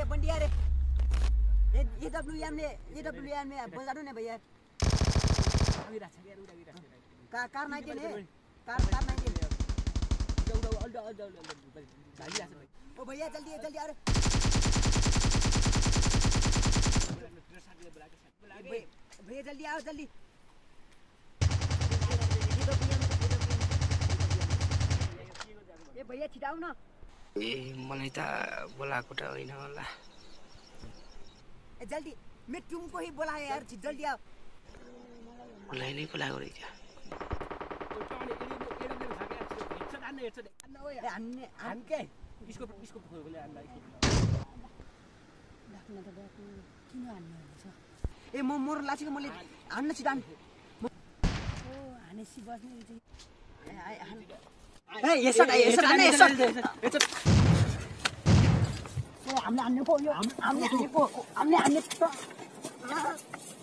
बंडी यार ये डब्ल्यूएम में बोल जाओ ना भैया कार 19 है कार 19 ओ भैया जल्दी आ रहे भैया जल्दी आओ जल्दी ए भैया छिटाउ न ए मलाई त बोलाएको त होइन होला ए जल्दी मैं तुमको ही बुलाया यार जल्दी आओ मलाई नै बोलाएको रहेछ इसको खोले हामीलाई लाग्न त बाटो किन हान्नु हुन्छ ए म मोर लाछिको मैले हान्न छिटान ओ हानेसी बस्ने ए यसो हान्ने हामीले हान्ने पो